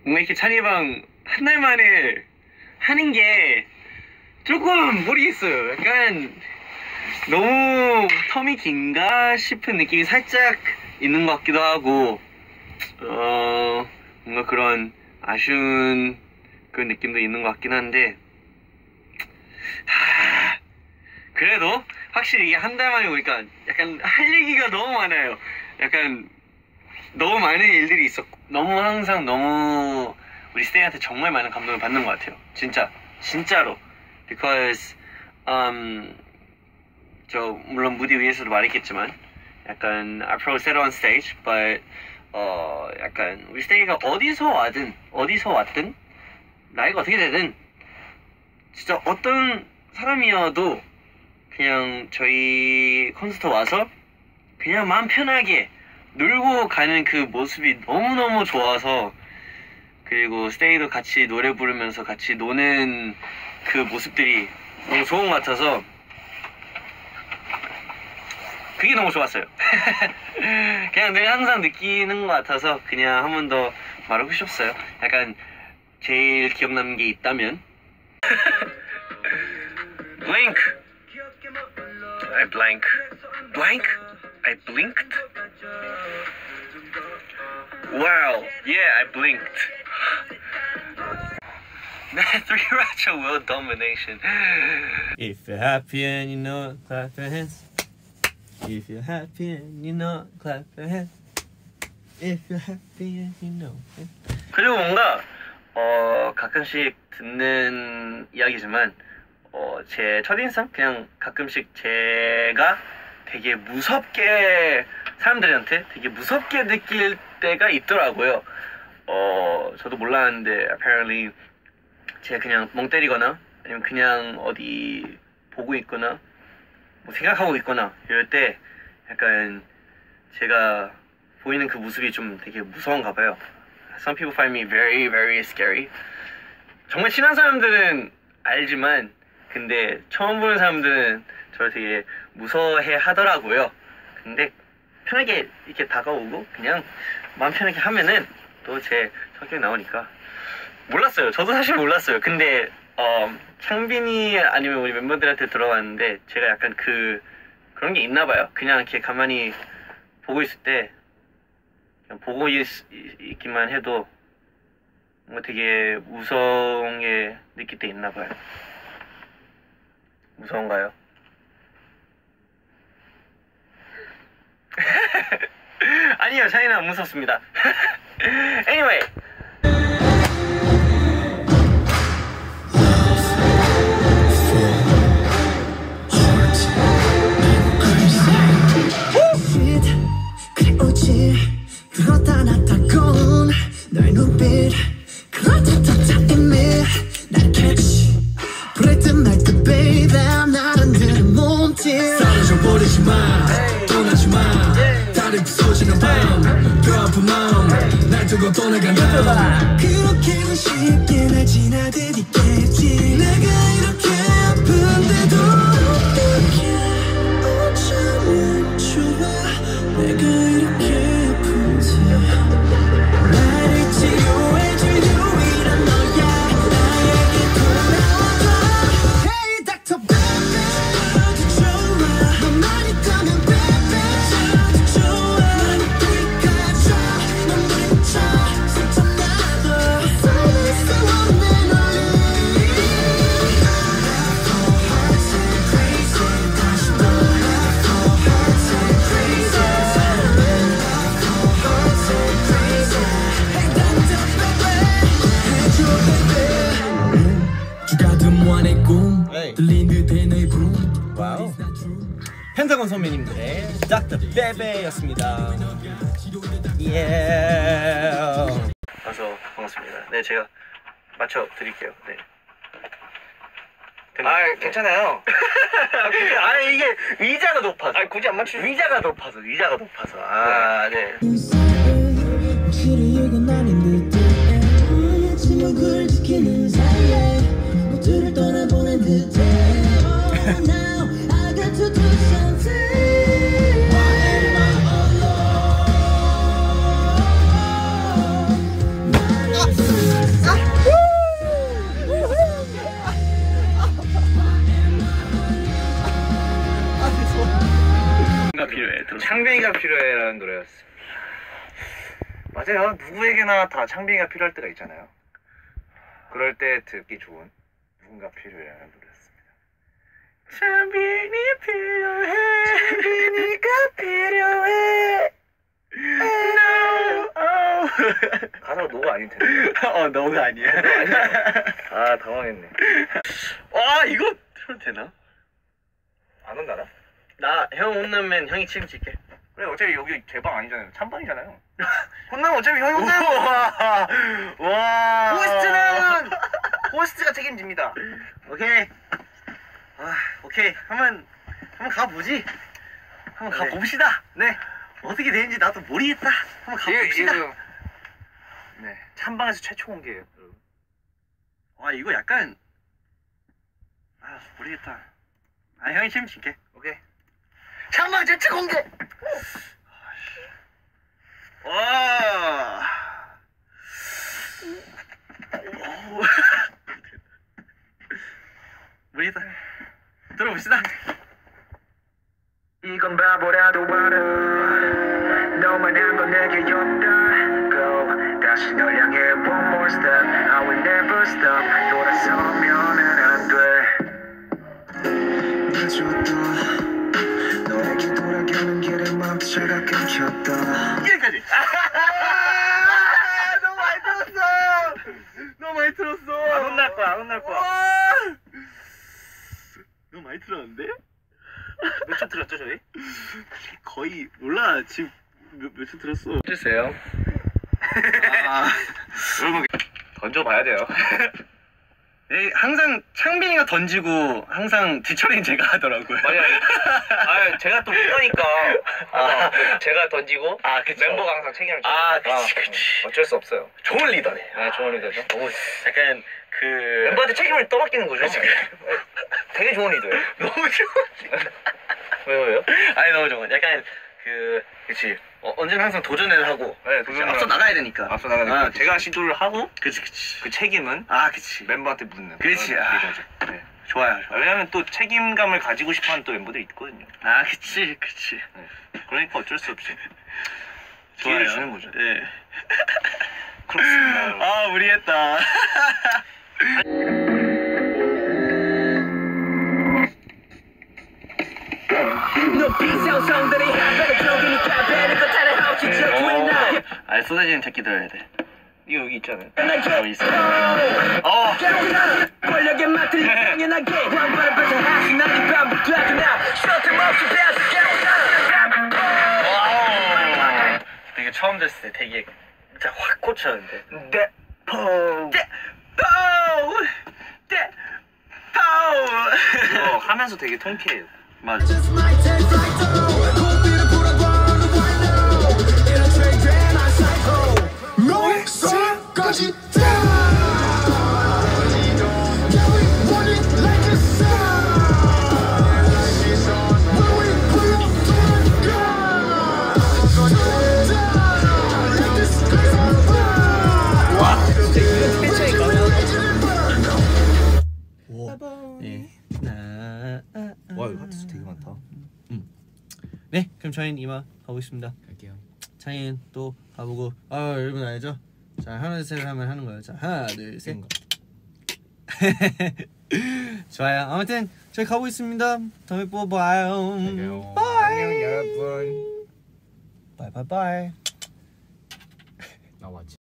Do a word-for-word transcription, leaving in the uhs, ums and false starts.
뭔가 이렇게 찬이방 한 달 만에 하는 게 조금 모르겠어요. 약간 너무 텀이 긴가 싶은 느낌이 살짝 있는 것 같기도 하고, 어 뭔가 그런 아쉬운 그런 느낌도 있는 것 같긴 한데, 하, 그래도 확실히 이게 한 달 만에 오니까 약간 할 얘기가 너무 많아요. 약간 너무 많은 일들이 있었고, 너무 항상 너무 우리 스테이한테 정말 많은 감동을 받는 것 같아요. 진짜 진짜로. Because um, 저 물론 무대 위에서도 말했겠지만 약간 앞으로 새로운 스테이지, but 어 약간 우리 스테이가 어디서 와든 어디서 왔든 나이가 어떻게 되든 진짜 어떤 사람이어도 그냥 저희 콘서트 와서 그냥 마음 편하게 놀고 가는 그 모습이 너무너무 좋아서, 그리고 스테이도 같이 노래 부르면서 같이 노는 그 모습들이 너무 좋은 것 같아서 그게 너무 좋았어요. 그냥 늘 항상 느끼는 것 같아서 그냥 한 번 더 말하고 싶었어요. 약간 제일 기억 남는 게 있다면 Blink. I blank. Blank? I blinked? Wow, yeah, I blinked. Three Ratchet World Domination. If you're happy and you know it, clap your hands. If you're happy and you know it, clap your hands. If you're happy and you know it. 그리고 뭔가 어 가끔씩 듣는 이야기지만 어 제 첫인상? 그냥 가끔씩 제가 되게 무섭게 사람들한테 되게 무섭게 느낄 때가 있더라고요. 어 저도 몰랐는데 apparently 제가 그냥 멍 때리거나 아니면 그냥 어디 보고 있거나 뭐 생각하고 있거나 이럴 때 약간 제가 보이는 그 모습이 좀 되게 무서운가 봐요. Some people find me very very scary. 정말 친한 사람들은 알지만 근데 처음 보는 사람들은 저를 되게 무서워해 하더라고요. 근데 편하게 이렇게 다가오고 그냥 마음 편하게 하면은 또 제 성격이 나오니까 몰랐어요. 저도 사실 몰랐어요. 근데 어, 창빈이 아니면 우리 멤버들한테 들어봤는데 제가 약간 그 그런 게 있나 봐요. 그냥 이렇게 가만히 보고 있을 때 그냥 보고 있, 있기만 해도 뭔가 되게 무서운 게 느낄 때 있나 봐요. 무서운가요? 아니요, 차이는 안 무섭습니다. Anyway. 그렇다 나타곤 너의 눈빛 그렇다 이미 날 catch 브레이트 말듯 baby 나른들은 몸짓 사라져 버리지 마 떠나지 마 다리 부서지는 밤 벼아픈 마음 날 두고 떠나간다 그렇게는 쉽게 날 지나들이겠지 내가 이렇게 아픈데도 어떻게 어쩌면 좋아 내가 이렇게 나를 치료해줄 유일한 너야 나에게 돌아와줘 Hey 닥터 baby 저도 좋아 너만 있다면 baby 저도 좋아 난 어디까지 넌 멈춰 슬쩍 나도 살릴 수 없는 너를 Hearts and crazy 다시 또 Hearts and crazy 와우. 펜타곤 선배님들의 닥터 베베였습니다. 예. 와서 반갑습니다. 네, 제가 맞춰 드릴게요. 네. 아, 괜찮아요. 아, 이게 의자가 높아서. 아, 굳이 안 맞추. 의자가 높아서, 의자가 높아서. 아, 네. 창빈이가 필요해라는 노래였습니다. 맞아요. 누구에게나 다 창빈이가 필요할 때가 있잖아요. 그럴 때 듣기 좋은 누군가 필요해라는 노래였습니다. 창빈이 필요해. 창빈이가 필요해. No. Oh. 가사가 노가 아닐 텐데. 어 너가 아니야. 아 당황했네. 와 이거 틀어도 되나? 안 온다나? 나 형 혼나면 형이 책임질게. 그래 어차피 여기 제 방 아니잖아요. 찬방이잖아요. 혼나면 어차피 형이 혼나요. 와. 호스트는 호스트가 책임집니다. 오케이. 아 오케이. 한번 한번 가보지. 한번 네. 가봅시다. 네. 어떻게 되는지 나도 모르겠다. 한번 가봅시다. 이거, 이거, 네. 찬방에서 최초 공개예요. 와 이거 약간 아 모르겠다. 아 형이 책임질게. 오케이. 찬방 최초 공개. 와. 모르겠다. 들어봅시다. 이건 바보라도 알아. 너만 한 건 내게 없다고. 다시 널 향해 one more step. I will never stop. 돌아서면은 안 돼. 늦었다. 너에게 돌아가는 길에 멈춰가 끊겼다. 여기까지. 아, 너무 많이 들었어. 너무 많이 들었어. 안 혼날 거야, 안 혼날 거야. 너무 많이 들었는데? 몇 초 들었죠 저희? 거의 몰라 지금 몇 초 들었어. 주세요. 아, 여러분 던져봐야 돼요. 네, 항상 창빈이가 던지고 항상 뒤처리는 제가 하더라고요. 맞아요. 아 제가 또 그러니까 아, 제가 던지고 아, 그쵸. 멤버가 항상 책임을 져요. 아, 그치, 그치. 어쩔 수 없어요. 좋은 리더네. 네, 좋은 리더죠. 너무 약간 그 멤버한테 책임을 떠맡기는 거죠. 그치. 되게 좋은 리더예요. 너무 좋은 리더. 왜요, 왜요? 아니 너무 좋은. 약간 그 그치. 어, 언제나 항상 도전을 하고. 네, 그치, 도전을 앞서 나가야 되니까. 앞서 나가니까 아, 제가 시도를 하고 그치 그치. 그 책임은 아 그치. 멤버한테 묻는. 그렇지. 그런 아. 리더죠. 네. 좋아요. 좋아요. 왜냐면 또 책임감을 가지고 싶어하는 또 멤버들이 있거든요. 아 그치 그치. 네. 그러니까 어쩔 수 없이 좋아요. 기회를 주는 거죠. 네. 그렇습니다. 아 무리했다. 아 쏟아지는 새끼 들어야 돼. 이거 여기 있잖아요. 여기 있어. 어. 권력에 맡을 당연하게 왕관을 뺏어 하시 난이 반복되고 나 쉴틈없이 배워서 와우. 되게 처음 됐을 때 되게 진짜 확 꽂혔는데. 네. 포. 파우. 네. 파우. 이거 하면서 되게 통쾌해요. 맞아. 너에서까지 네. 와 이거 하트수 되게 많다. 네, 그럼 저희는 이만 가보겠습니다. 갈게요. 저희는 또 가보고 아 여러분 알죠? 자 하나 둘 셋 하면 하는 거예요. 자 하나 둘 셋. 좋아요. 아무튼 저희 가보겠습니다. 다음에 또 봐요. 안녕 여러분. 바이 바이 바이. 나 왔지.